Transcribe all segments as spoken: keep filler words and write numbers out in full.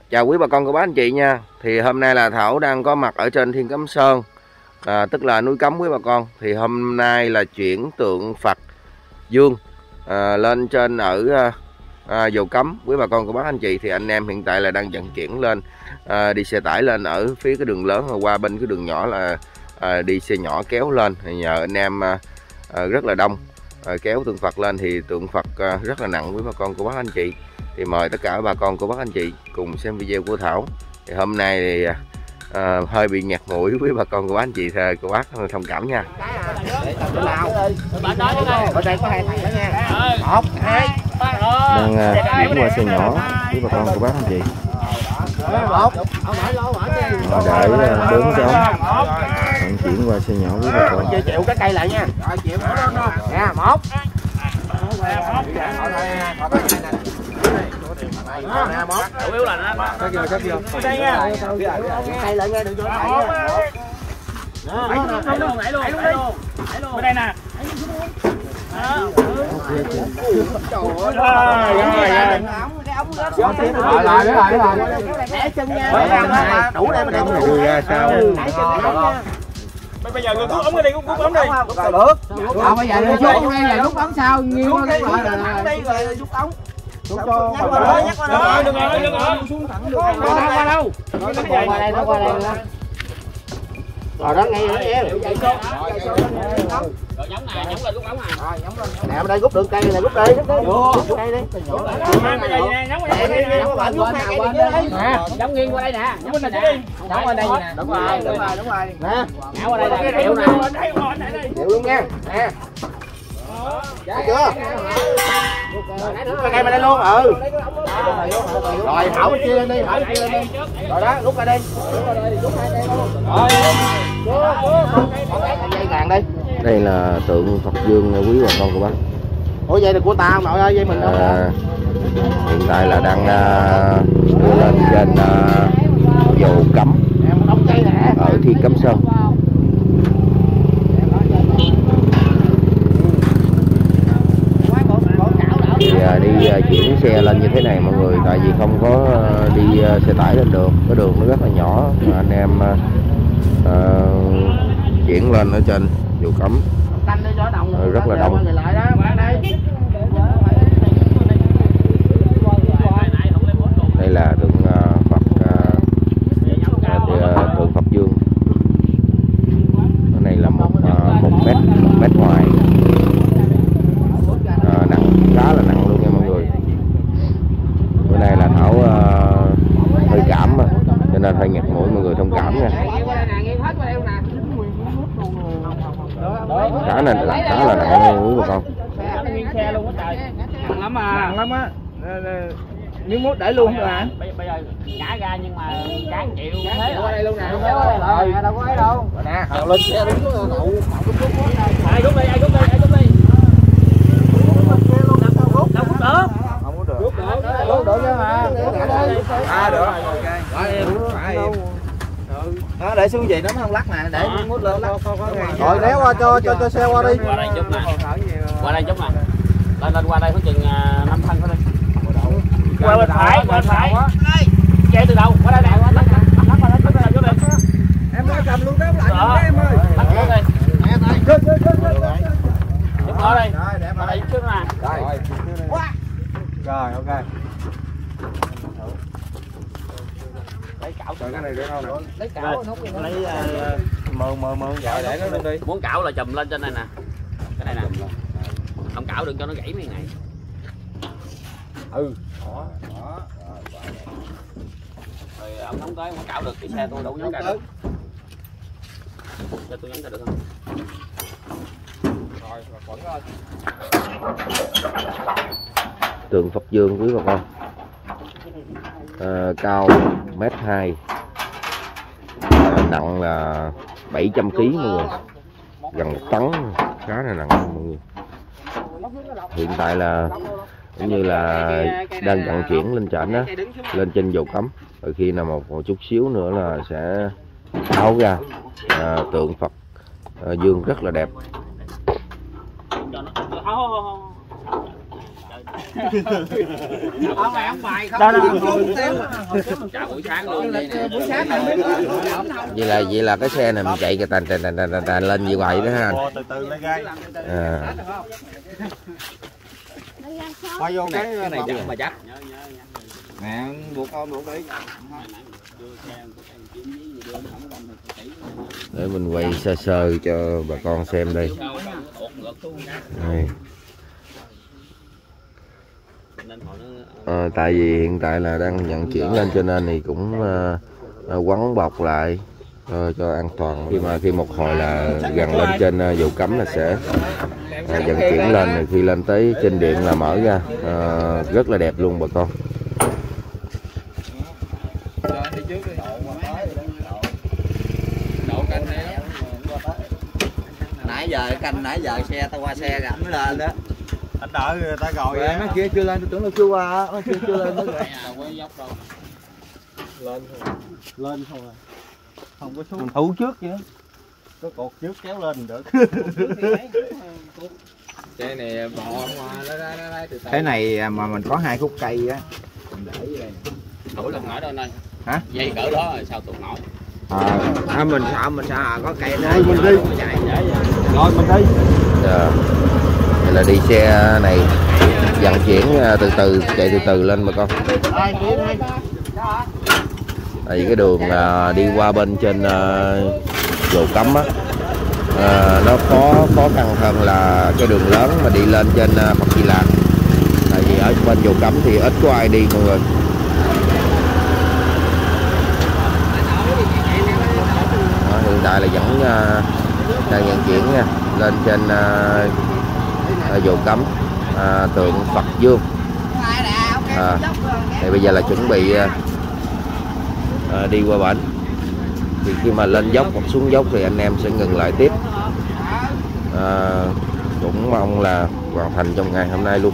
Chào quý bà con cô bác anh chị nha. Thì hôm nay là Thảo đang có mặt ở trên Thiên Cấm Sơn, à, tức là núi Cấm quý bà con. Thì hôm nay là chuyển tượng Phật Dương à, lên trên ở à, à, Dầu Cấm quý bà con cô bác anh chị. Thì anh em hiện tại là đang vận chuyển lên, à, đi xe tải lên ở phía cái đường lớn, rồi qua bên cái đường nhỏ là à, đi xe nhỏ kéo lên. Thì nhờ anh em à, à, rất là đông à, kéo tượng Phật lên, thì tượng Phật à, rất là nặng quý bà con cô bác anh chị. Thì mời tất cả bà con cô bác anh chị cùng xem video của Thảo. Thì hôm nay thì à, hơi bị nhạt mũi với bà con cô bác anh chị, thì cô bác thông cảm nha. Đang à, chuyển qua xe nhỏ với bà con cô bác anh chị. Họ để bốn cái ống vận chuyển qua xe nhỏ với bà con. Chịu cái cây lại nha. Nè, một. Nè, một. Chủ yếu là nó. Cắt vô, cắt vô. Đây nha. Cây lại nha, đừng cho nó thảy. Đó. Đẩy luôn, đẩy luôn, đẩy luôn đi. Đẩy luôn. Bên đây nè. Đó. Trời ơi. Rồi, rồi, rồi, rồi. Để chân nha. Đủ đây mà đem đủ ra sao? Để chân nha. Bây giờ rút ống đi, rút ống đi. Được. Ờ bây giờ rút ống đây là rút ống sao? Nhiều quá rồi. Rồi rút ống. Rút cho. Nhắc qua đó, nhắc qua đó. Được rồi, được rồi. Xuống thẳng được. Nó qua đâu? Nó qua đây, nó qua đây. Rồi đó ngay đó em. Rồi giống này, giống lên rút ống nè. Rồi giống lên. Nè bên đây rút đường cây này, rút đi. Rút cây đi. Bây giờ nè, giống qua đây nè. Nè, giống nghiêng qua đây nè. Giống bên này nè. Giống qua đây nè. Đúng rồi, đúng rồi, đúng rồi. Nè. Ngã qua đây nè. Chịu nè. Chịu luôn nha. Nè. Dạ chưa? Cây bên đây luôn. Ừ. Rồi thảo bên kia lên đi, thảo bên kia lên đi. Rồi đó, rút ra đi. Rút hai cây luôn. Rồi. Dây vàng đi. Đây là tượng Phật Dương quý bà con của bác. Ủa dây là của ta nội ơi, dây mình đâu? À, hiện tại là đang uh, đưa lên trên uh, Dầu Cấm ở Thiên Cấm Sơn. Thì uh, đi uh, chuyển xe lên như thế này mọi người, tại vì không có uh, đi uh, xe tải lên đường, cái đường nó rất là nhỏ, mà anh em uh, uh, chuyển lên ở trên Dầu Cấm uh, rất là đông. Đây là tượng uh, Phật uh, uh, tượng Phật Dương. Cái này là một uh, một mét một mét ngoài, uh, nặng khá là nặng luôn nha mọi người. Bữa nay là Thảo uh, hơi cảm mà, cho nên hơi nghẹt mũi, mọi người thông cảm nha. Khá là là khá là nặng quý bà con. Nặng lắm à, nặng lắm á. Miếng mốt để luôn rồi hả? Bây giờ trả ra nhưng mà cán chịu thế qua đây luôn nè, đâu có ấy đâu. Rồi nè, lên xe đứng xuống đậu. Ai rút đi, ai rút đi, ai rút đi. Đâu rút được. Không có được. Rút được, rút được chứ mà. À được. Ok. Nó để xuống gì nó không lắc nè, để miếng mốt lên lắc. Rồi néo qua cho cho cho xe qua đi. Qua đây chút nè. Qua đây chút nè. Lên lên qua đây khoảng chừng năm phân thôi đi. Qua bên phải, bên phải. Che từ đầu, qua đây nè, lắc lắc lắc qua đây, lắc qua đây trước đi. Em nói cầm luôn đó, lại em ơi. Lắc trước đi. Nè tay. Chút chút chút chút. Chút nữa đi. Rồi, đẹp rồi. Trước nè. Rồi. Rồi, ok. Lấy cảo rồi cái này để đâu nè? Lấy cảo nó không lấy mờ mờ mờ rồi để nó lên đi. Muốn cảo là chùm lên trên đây nè. Cái này nè. Không cảo đừng cho nó gãy miếng này. Ừ. Đó, đó. Rồi ông không tới không cạo được cái xe tôi đâu nhấn ra được. Cho tôi nhấn ra được không? Rồi, quẩn lên. Tượng Phật Dương quý bà con. À, cao mét hai, à, nặng là bảy trăm ki lô gam mọi người, gần một tấn, khá là nặng mọi người. Hiện tại là cũng như là đang vận chuyển lên trển đó, lên trên Dầu Cấm. Rồi khi nào một, một chút xíu nữa là sẽ tháo ra. À, tượng Phật à, Dương rất là đẹp. Ông mày ông bài không? Đó, đó. Chào buổi sáng luôn. Buổi sáng này vậy là vậy là cái xe này mình chạy cái tàn tàn tàn tàn tàn lên như vậy đó ha anh. Từ từ lấy gai. À. Quay vô cái này chắc mà chắc. Nè, buộc con buộc đi. Để mình quay sơ sơ cho bà con xem đây. Đây. À, tại vì hiện tại là đang vận chuyển lên cho nên thì cũng uh, quấn bọc lại uh, cho an toàn. Khi mà khi một hồi là gần lên trên uh, dầu cắm là sẽ uh, vận chuyển lên, rồi khi lên tới trên điện là mở ra uh, rất là đẹp luôn bà con. Nãy giờ canh nãy giờ xe tao qua xe gặp mới lên đó. Anh đợi người ta gọi vậy. Nó kia chưa lên, tôi tưởng nó chưa qua, nó kia chưa lên nữa rồi. Lên thôi. Lên thôi à. Không có xuống. Mình thủ trước vậy. Có cột trước kéo lên được. Xe này bò qua thế này mà mình có hai khúc cây á. Mình để vậy. Tụi lần nổi đâu này. Hả? Dây cỡ đó rồi sao tụi nổi. À, à mình sợ mình sợ có cây đó. Mình đi. Rồi mình đi. Dạ. Vậy là đi xe này vận chuyển từ từ, chạy từ từ lên bà con. Tại vì cái đường uh, đi qua bên trên uh, dầu cắm á, uh, nó khó khó khăn hơn là cái đường lớn mà đi lên trên uh, Phật Di Lạc. Tại vì ở bên dầu cắm thì ít có ai đi mọi người. Đó, hiện tại là vẫn uh, đang vận chuyển nha, lên trên uh, dầu cắm uh, tượng Phật Dương. À, thì bây giờ là chuẩn bị uh, À, đi qua bển. Thì khi mà lên dốc hoặc xuống dốc thì anh em sẽ ngừng lại tiếp. À, cũng mong là hoàn thành trong ngày hôm nay luôn.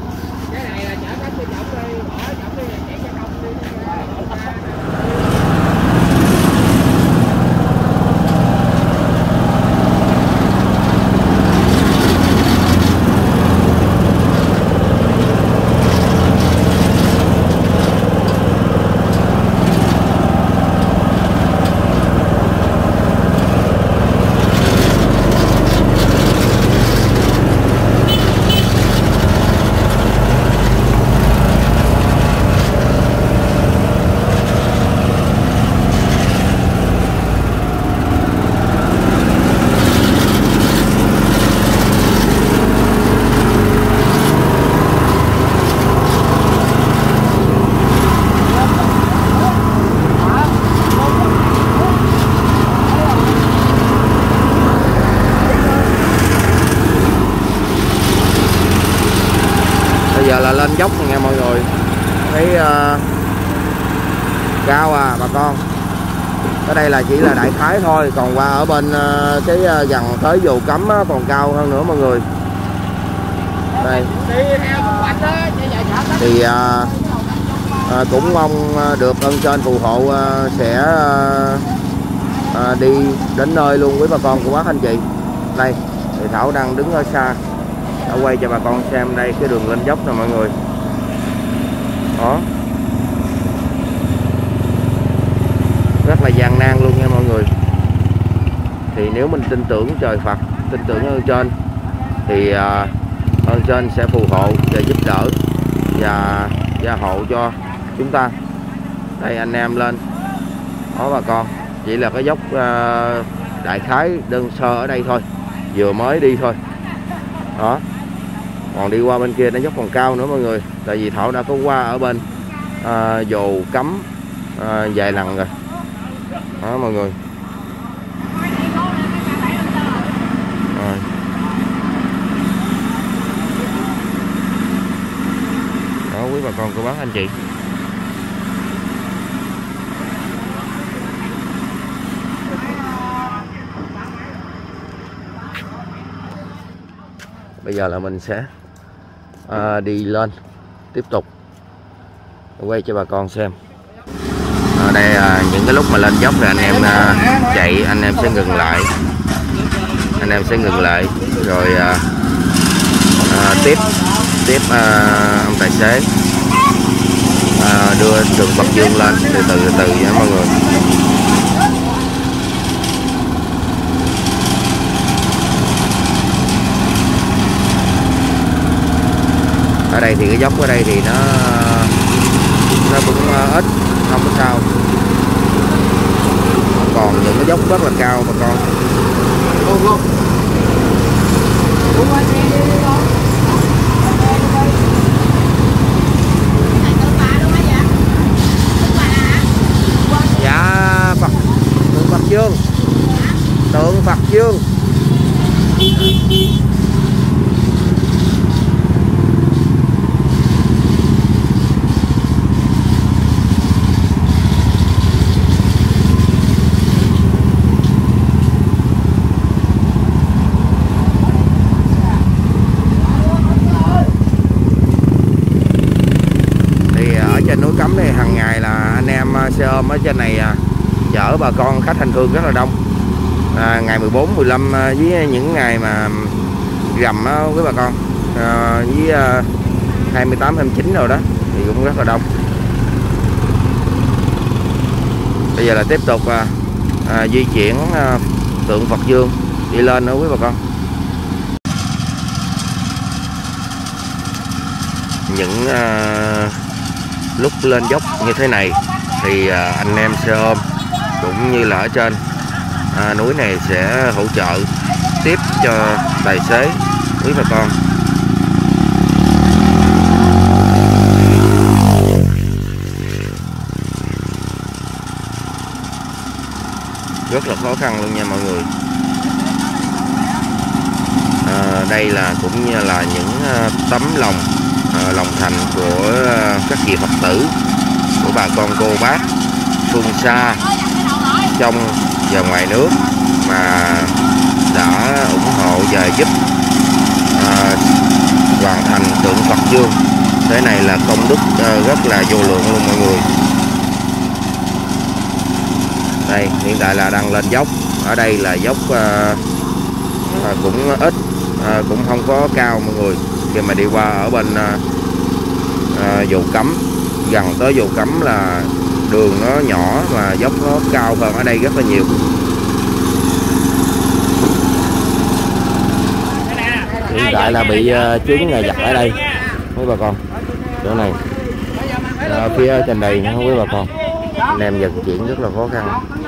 Bây giờ là lên dốc nha mọi người, thấy uh, cao à bà con. Ở đây là chỉ là đại khái thôi, còn qua ở bên uh, cái uh, gần tới dầu cắm uh, còn cao hơn nữa mọi người. Đây thì uh, uh, cũng mong được ơn trên phù hộ uh, sẽ uh, uh, đi đến nơi luôn với bà con của bác anh chị. Đây thì Thảo đang đứng ở xa, đã quay cho bà con xem đây cái đường lên dốc nè mọi người. Đó, rất là gian nan luôn nha mọi người. Thì nếu mình tin tưởng trời Phật, tin tưởng ơn trên thì uh, ơn trên sẽ phù hộ và giúp đỡ và gia hộ cho chúng ta. Đây anh em lên đó bà con, chỉ là cái dốc uh, đại khái đơn sơ ở đây thôi, vừa mới đi thôi. Đó, còn đi qua bên kia nó dốc còn cao nữa mọi người. Tại vì Thảo đã có qua ở bên à, dầu cắm à, vài lần rồi. Đó mọi người. Rồi. Đó quý bà con cô bác anh chị. Bây giờ là mình sẽ à, đi lên tiếp tục quay cho bà con xem. Ở đây à, những cái lúc mà lên dốc thì anh em à, chạy anh em sẽ ngừng lại, anh em sẽ ngừng lại rồi à, à, tiếp tiếp à, ông tài xế à, đưa tượng Phật Dương lên từ từ từ từ nha mọi người. Ở đây thì cái dốc ở đây thì nó nó cũng ít, không có sao. Còn những cái dốc rất là cao bà con. Dạ Phật, tượng Phật Dương, tượng Phật Dương. Núi Cấm này hàng ngày là anh em xe ôm ở trên này chở bà con khách hành hương rất là đông. À, ngày mười bốn, mười lăm với những ngày mà rằm với bà con, à, với hai mươi tám, hai mươi chín rồi đó thì cũng rất là đông. Bây giờ là tiếp tục à, à, di chuyển à, tượng Phật Dương đi lên nữa quý bà con. Những à, lúc lên dốc như thế này thì à, anh em xe ôm cũng như là ở trên à, núi này sẽ hỗ trợ tiếp cho tài xế quý bà con. Rất là khó khăn luôn nha mọi người. À, đây là cũng như là những à, tấm lòng à, lòng thành của à, các vị Phật tử, của bà con cô bác phương xa trong và ngoài nước mà đã ủng hộ và giúp à, hoàn thành tượng Phật Dương. Thế này là công đức à, rất là vô lượng luôn mọi người. Đây hiện tại là đang lên dốc. Ở đây là dốc à, à, cũng ít, à, cũng không có cao mọi người. Khi mà đi qua ở bên à, à, Dầu Cấm, gần tới Dầu Cấm là đường nó nhỏ và dốc nó cao hơn ở đây rất là nhiều. Hiện tại là bị uh, chướng nhà giặc ở đây quý bà con, chỗ này ở phía trên đây nữa quý bà con. Anh em vận chuyển rất là khó khăn.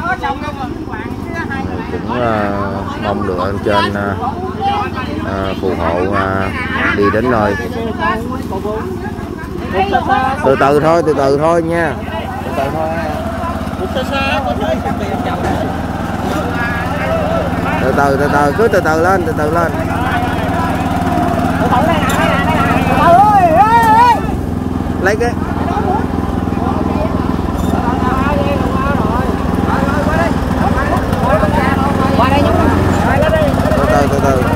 Cũng uh, mong được anh trên uh, uh, phù hộ uh, đi đến nơi. Từ từ thôi, từ từ thôi nha. Từ từ thôi. Từ từ, từ từ, cứ từ từ lên, từ từ lên. Lấy cái từ từ từ từ.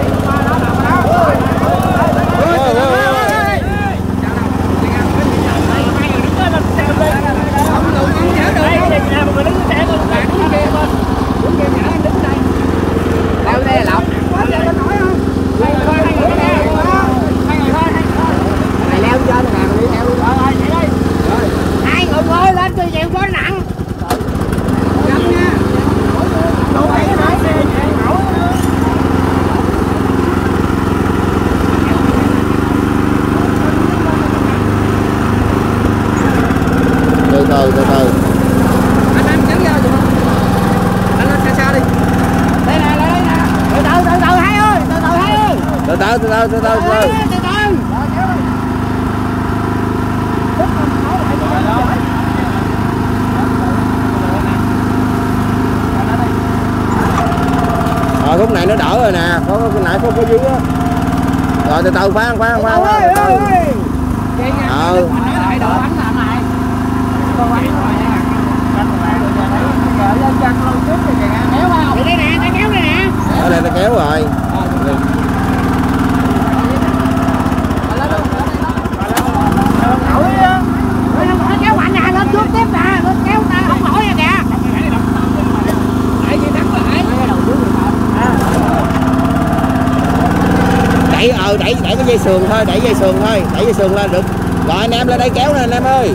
Từ từ từ từ. Anh anh nhấn vô được không? Anh lên xa xa đi. Đây nè, đây nè. Từ từ từ từ hai ơi, từ từ hai ơi. Từ từ từ từ từ từ từ. Từ từ. Rồi khúc này nó đỡ rồi nè, có cái nãy khúc cái dưới á. Rồi từ từ khoan khoan khoan. Từ từ. Ờ. Đây nè, ta kéo đây nè. Ở đây ta kéo rồi. Nó kéo mạnh nè, lên trước tiếp nè, lên kéo ta không nổi rồi kìa. Đẩy ờ đẩy đẩy đẩy cái dây sườn thôi, đẩy dây sườn thôi, đẩy dây sườn lên được. Rồi anh em lên đây kéo nè anh em ơi.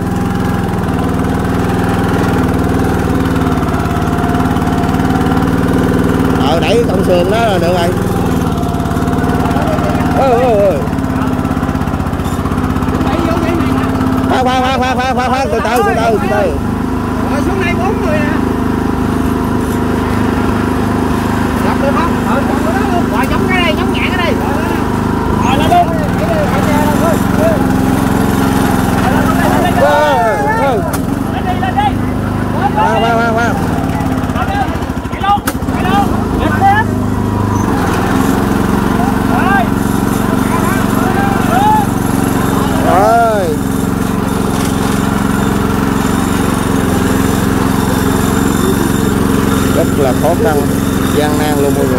Ờ đẩy cọng sườn đó là được rồi. Ôi ôi ôi. Khoan khoan khoan khoan khoan khoan từ từ từ từ từ từ. Rồi xuống đây bốn người nè. Gặp được không? Ờ chọn cái đó luôn. Rồi giống cái đây, giống nhạn cái đây. Rồi lên luôn. Lên đi, lên đi. Khoan khoan khoan khoan. Đi luôn, đi luôn. Lên lên. Rồi. Rất là khó khăn, gian nan luôn mọi người.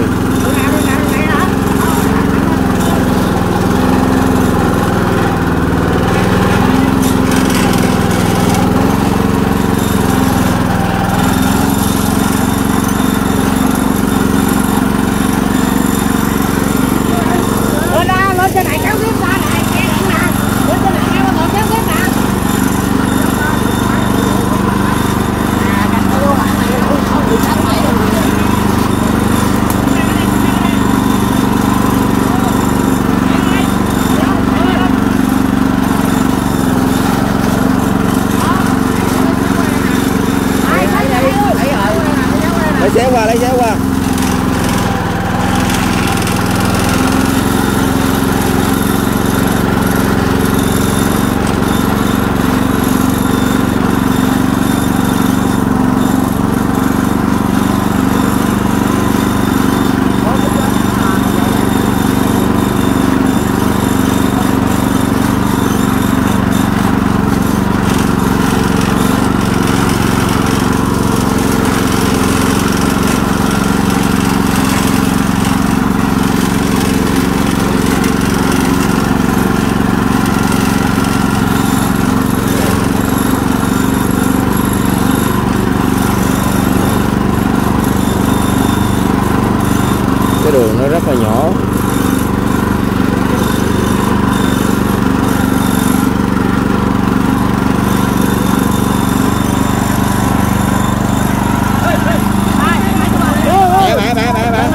Lên trên này kéo tiếp ra này, nghe điện nè. Lên trên này kéo một kéo tiếp nè. Lấy xéo qua, lấy xéo qua. Cái đường nó rất là nhỏ. Bẻ bẻ bẻ bẻ bẻ.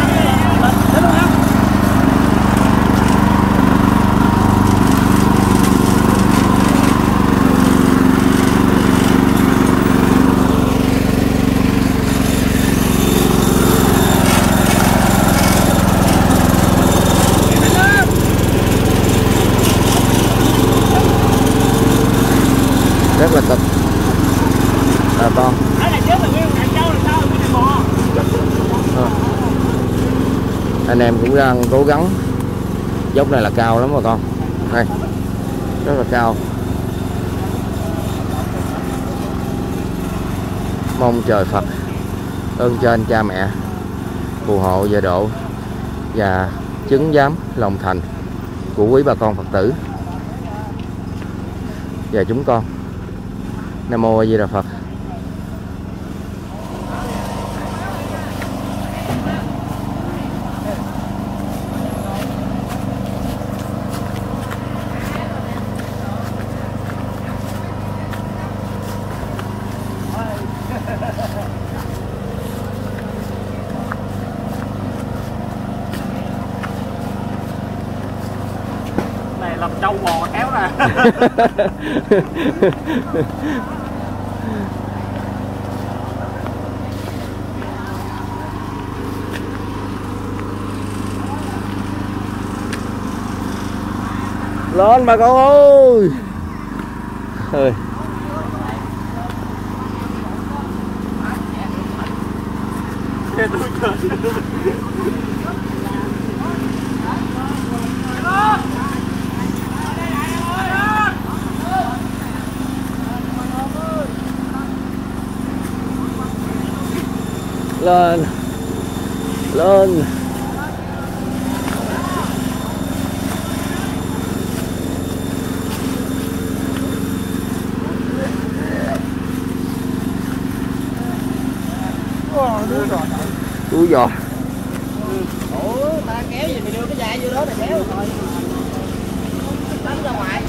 Rất là cực à con. À. Anh em cũng đang cố gắng. Dốc này là cao lắm mà con. Đây rất là cao. Mong trời Phật ơn trên cha mẹ phù hộ gia độ và chứng giám lòng thành của quý bà con Phật tử và chúng con. Nam Mô A Di Đà Phật. Này làm trâu bò kéo ra. Lên bà con ơi. Ơi. Lên. Lên. Úi giời. Ủa ta kéo gì thì đưa cái dài vô đó là kéo thôi. ra ngoài.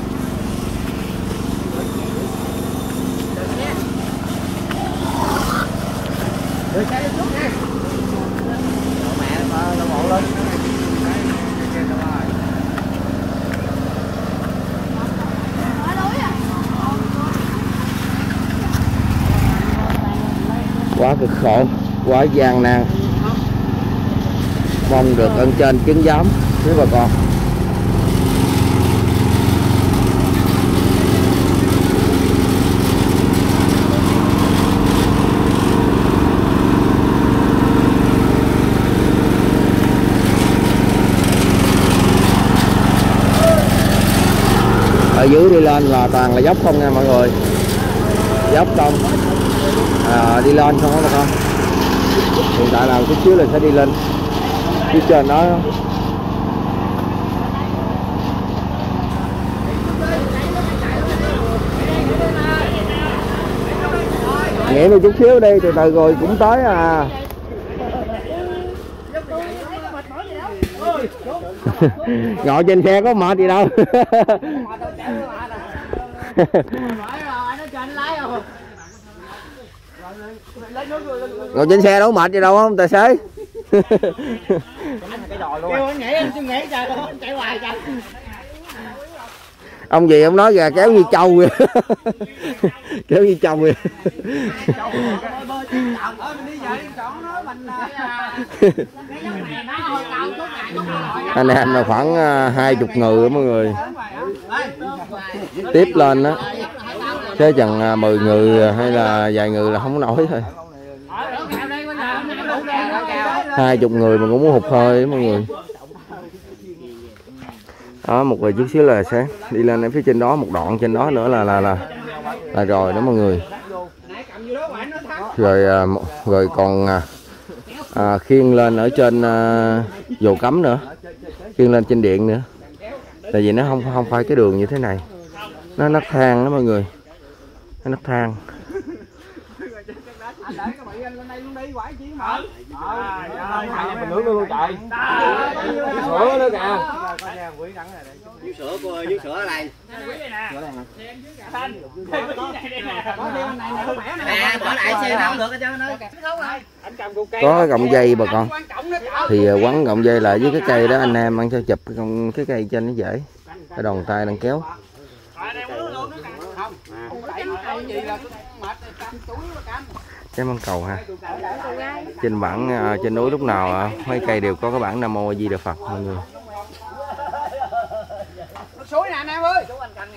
Đưa xe lên xuống nha. Mẹ nó bộ lên. Quá cực khổ, quá gian nan. Mong được ơn trên chứng giám với bà con. Ở dưới đi lên là toàn là dốc không nha mọi người, dốc không à, đi lên không có bà con. Hiện tại là chút xíu là sẽ đi lên phía trên đó. Nghỉ đi chút xíu đi, từ từ rồi cũng tới à. Ngồi trên xe có mệt gì đâu. Ngồi trên xe đâu mệt gì đâu không tài xế. Ông gì ông nói gà kéo như trâu vậy. Kéo như trâu vậy. Anh em là khoảng hai chục người mọi người tiếp lên đó, chứ chừng mười người hay là vài người là không nổi thôi. Hai chục người mà cũng muốn hụt hơi mọi người. Đó, một vài chút xíu là sẽ đi lên ở phía trên đó, một đoạn trên đó nữa là là là là rồi đó mọi người. Rồi rồi còn à, khiêng lên ở trên à, dồ cấm nữa, khiêng lên trên điện nữa. Tại vì nó không không phải cái đường như thế này, nó nấc thang đó mọi người, nó nấc thang. Nước luôn trời. Sữa nữa kìa. Dưới sữa cô ơi, dưới sữa ở đây. Nè, bỏ lại xe nào được hết trơn đó. Có gọng dây bà con. Thì quấn gọng dây lại với cái cây đó anh em ăn cho chụp cái, cái cây trên nó dễ. Cái đòn tay đang kéo. Cái măng cầu ha. Trên bản trên núi lúc nào mấy cây đều có cái bản Nam Mô A Di Đà Phật mọi người. Suối nè anh em ơi.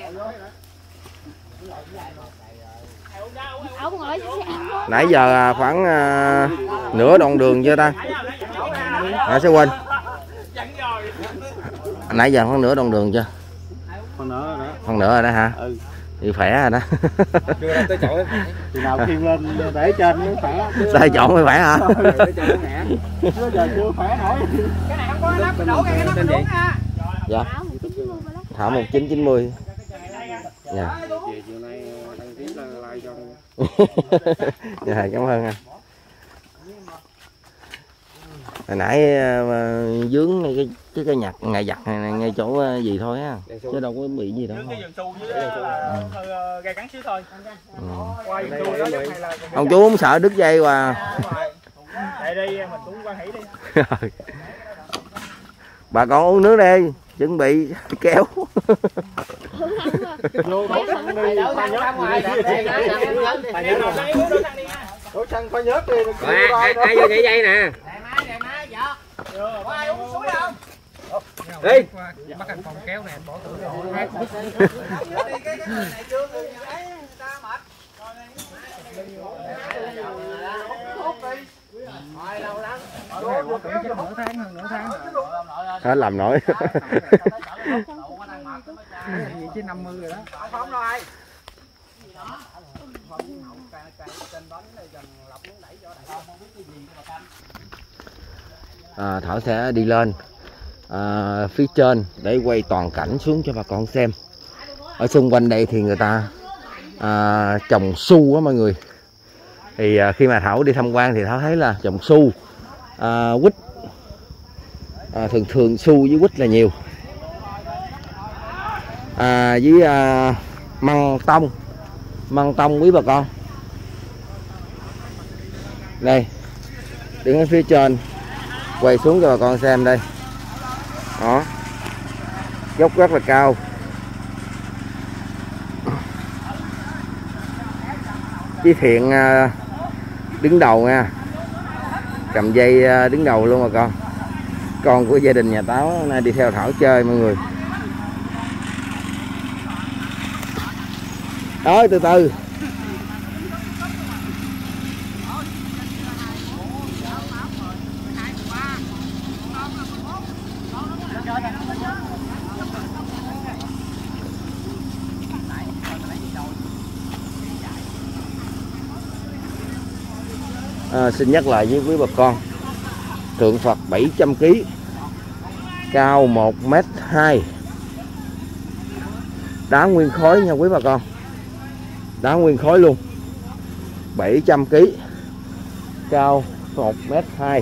Nãy giờ khoảng uh, nửa đoạn đường chưa ta? À, sẽ quên. Nãy giờ khoảng nửa đoạn đường chưa? Phần nữa rồi đó. Phần nữa rồi đó hả? Ừ. Thì khỏe rồi đó. Chưa tới chỗ. Thì nào khiêng lên để trên mới khỏe. Tới chỗ mới khỏe hả? Chứ giờ chưa khỏe nổi. Cái này không có nắp đổ cái nắp đúng nha. Dạ. Thảo một chín chín mươi. Dạ. Chiều nay đăng ký like cho. Dạ cảm ơn anh. Hồi nãy uh, dướng ngay cái cái cây nhặt ngày giặt này ngay chỗ uh, gì thôi á, chứ đâu có bị gì đâu. Gai cắn xíu thôi. Ừ. Ông chú không sợ đứt dây qua. Đây đi mình cũng quan hỷ đi. Bà con uống nước đi, chuẩn bị kéo. Đổ xăng phải nhớt đi. Ai vô chạy dây nè. Đi. Bắt anh phòng kéo nè, bỏ tủ rồi. Hết làm nổi. Chứ năm mươi rồi đó. Không đâu ai. À, Thảo sẽ đi lên à, phía trên để quay toàn cảnh xuống cho bà con xem. Ở xung quanh đây thì người ta à, trồng su á mọi người. Thì à, khi mà Thảo đi tham quan thì Thảo thấy là trồng su, à, quýt, à, thường thường su với quýt là nhiều. à, với à, măng tông, măng tông quý bà con. Đây, đứng ở phía trên, quay xuống cho bà con xem đây. Đó, dốc rất là cao. Chí Thiện à, đứng đầu nha, cầm dây à, đứng đầu luôn bà con. Con của gia đình nhà Táo hôm nay đi theo Thảo chơi mọi người. Đó, từ từ. À, xin nhắc lại với quý bà con, tượng Phật bảy trăm ki lô gam, cao một mét hai, đá nguyên khối nha quý bà con, đá nguyên khối luôn, bảy trăm ki lô gam, cao một mét hai.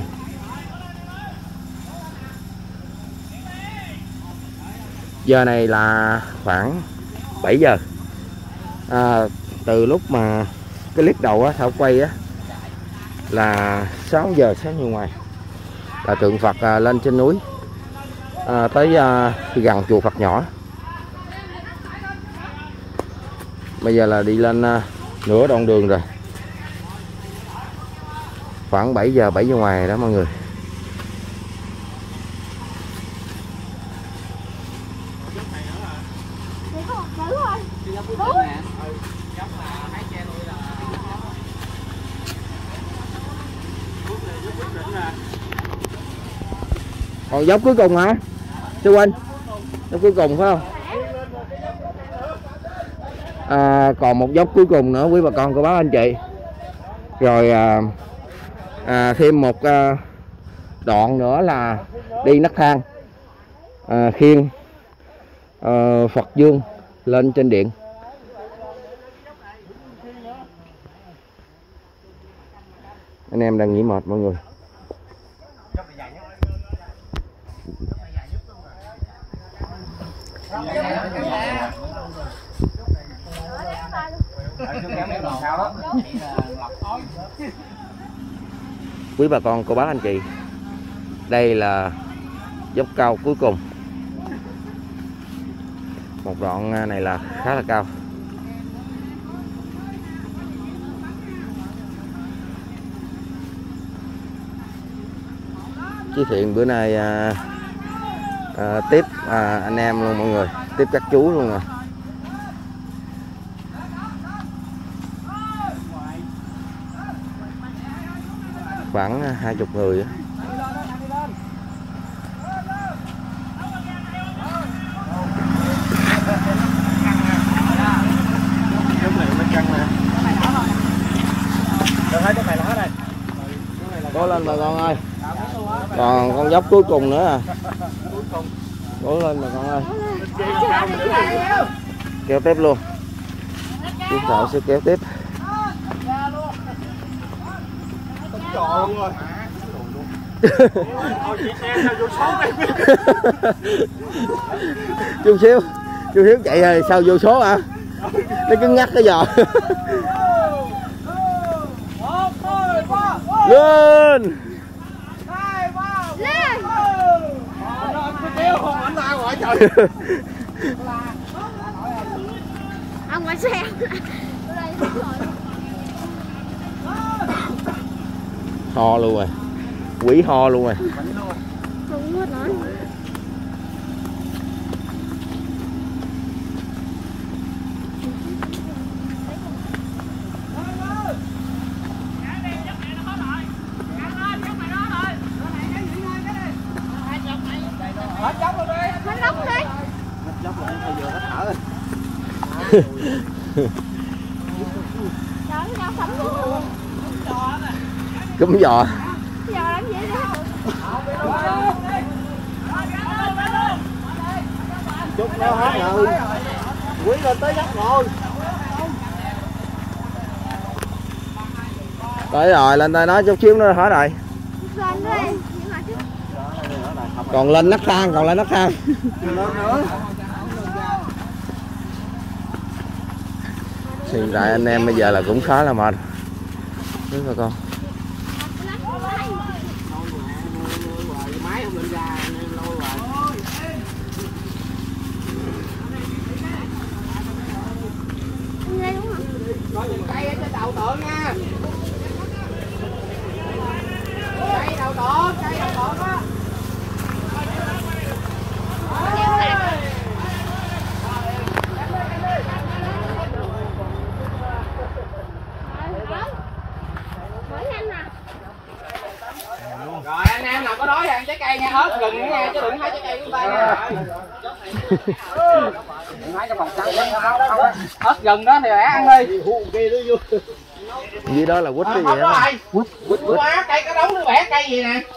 Giờ này là khoảng bảy giờ. À, từ lúc mà cái clip đầu á, Thảo quay á, là sáu giờ sáng như ngoài là tượng Phật à, lên trên núi à, tới à, gần chùa Phật nhỏ. Bây giờ là đi lên à, nửa đoạn đường rồi, khoảng bảy giờ bảy giờ ngoài đó mọi người. Còn dốc cuối cùng hả sư huynh? Dốc cuối cùng phải không? À, còn một dốc cuối cùng nữa quý bà con cô bác anh chị. Rồi à, à, thêm một à, đoạn nữa là đi nấc thang à, khiêng à, Phật Dương lên trên điện. Anh em đang nghỉ mệt mọi người. Quý bà con cô bác anh chị, đây là dốc cao cuối cùng. Một đoạn này là khá là cao. Chí Thiện bữa nay à, à, tiếp à, anh em luôn mọi người, tiếp các chú luôn rồi. Khoảng hai chục người á. Cố lên bà con ơi. Còn con dốc cuối cùng nữa à. Cố lên bà con ơi. Kéo tiếp luôn. Chú Thảo sẽ kéo tiếp. Chút xíu, chút xíu chạy rồi sao vô số hả? Nó cứ ngắt cái giò. Lên. Lên. Ông ngoài xe. Ho luôn rồi, quỷ ho luôn rồi. Không nuốt nó. Cúm giò. Chút nó hết rồi. Quý lên tới dốc rồi. Tới rồi, lên đây nói chút xíu nữa hết rồi. Còn lên nấc thang, còn lên nấc thang. Hiện tại anh em bây giờ là cũng khá là mệt đúng bà con. Máy không lên ra nên lôi hoài. Đây đúng không? Có những cây ở trên đầu tượng nha. Cây đầu tượng, cây đầu tượng á. Rồi anh em nào có đói thì ăn trái cây nha, ớt gừng nữa nha, chứ đừng hái trái cây của ta nha. Đừng hái trong phòng trắng. Ớt gừng đó thì ăn đi. Dưới đó là quýt cái gì đó. Quýt, quýt, quýt. Cây có đống nữa bẻ cây gì nè.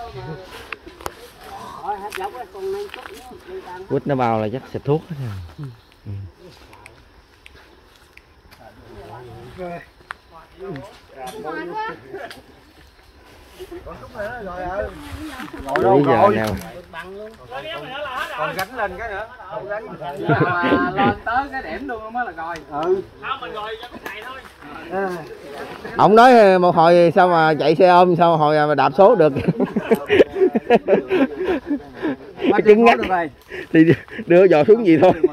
Quýt nó bao là chắc xịt thuốc hết rồi. Ngon quá. Bây giờ nào Còn gánh lên cái nữa. Lên tới cái điểm luôn mới là rồi. Ừ. Không, mình rồi cho cái này thôi. ông nói một hồi sao mà chạy xe ôm sao hồi mà đạp số được. Cứng ngắc thì đưa dò xuống gì thôi.